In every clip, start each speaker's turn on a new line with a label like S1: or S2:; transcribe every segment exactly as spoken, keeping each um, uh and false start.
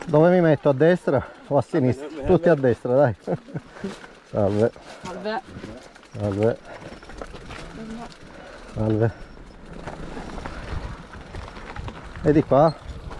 S1: Dove mi metto? A destra o a sinistra? Tutti a destra, dai. Salve.
S2: Salve.
S1: Salve. Salve. Vedi qua?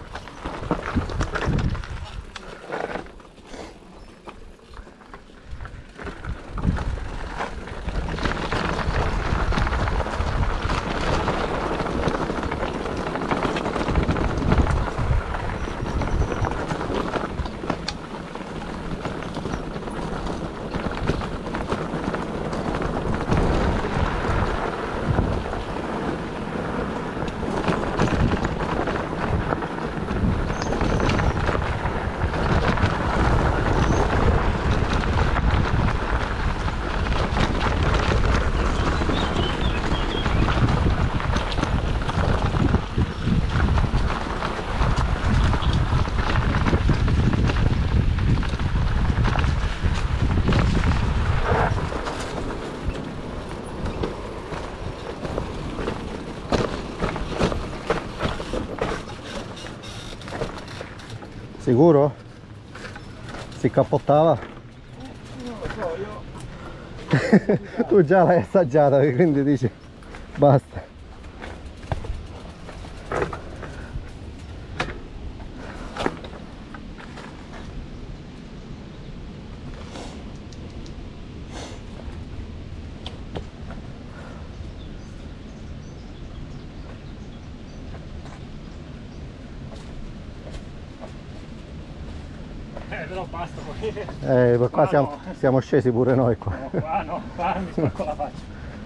S1: Sicuro? Si cappottava?
S3: Non lo so, io...
S1: Tu già l'hai assaggiata, quindi dici basta.
S3: Eh, però basta poi.
S1: Eh, qua
S3: Qua
S1: siamo,
S3: no.
S1: siamo scesi pure noi qua.
S3: No, qua no, qua mi spacco la faccia.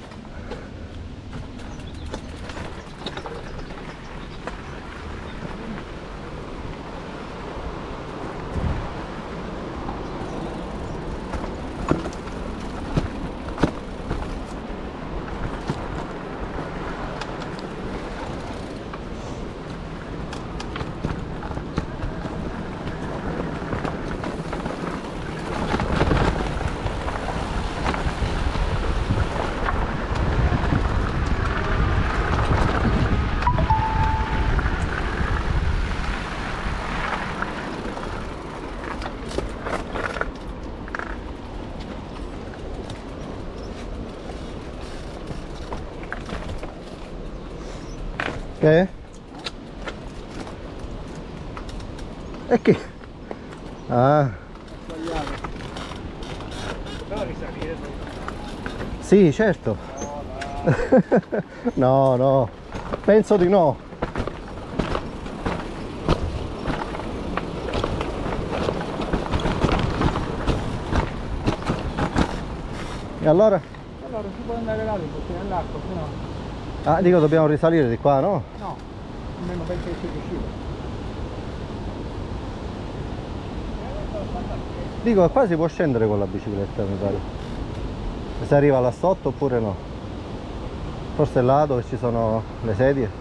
S1: Che? E che? Ah,
S3: Sbagliato. Però risalire poi.
S1: sì, certo.
S3: No, dai.
S1: No, no, penso di no. E allora?
S3: Allora si può andare là un po' nell'acqua, se no...
S1: Ah, dico dobbiamo risalire di qua, no?
S3: No, almeno penso che sia riuscito.
S1: Dico, qua si può scendere con la bicicletta, mi pare. Si arriva là sotto oppure no? Forse là dove ci sono le sedie.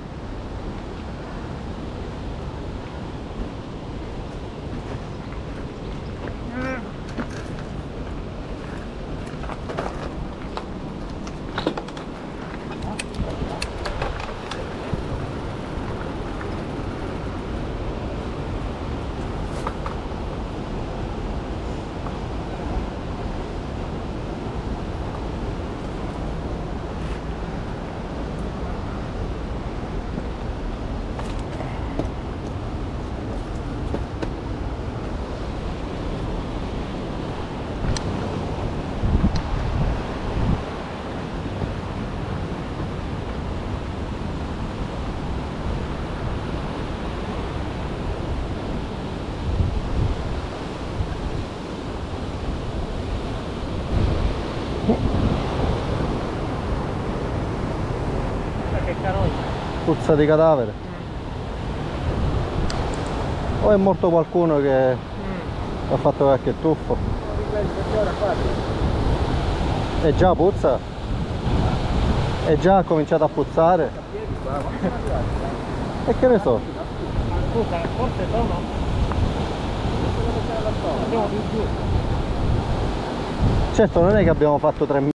S3: Che carogna.
S1: Puzza di cadavere. O è morto qualcuno che
S3: Mm.
S1: ha fatto qualche tuffo?
S3: Perché ora qua?
S1: E già puzza? E già ha cominciato a puzzare? E che ne so?
S3: Scusa, forse sono? Andiamo più giù.
S1: Certo non è che abbiamo fatto tre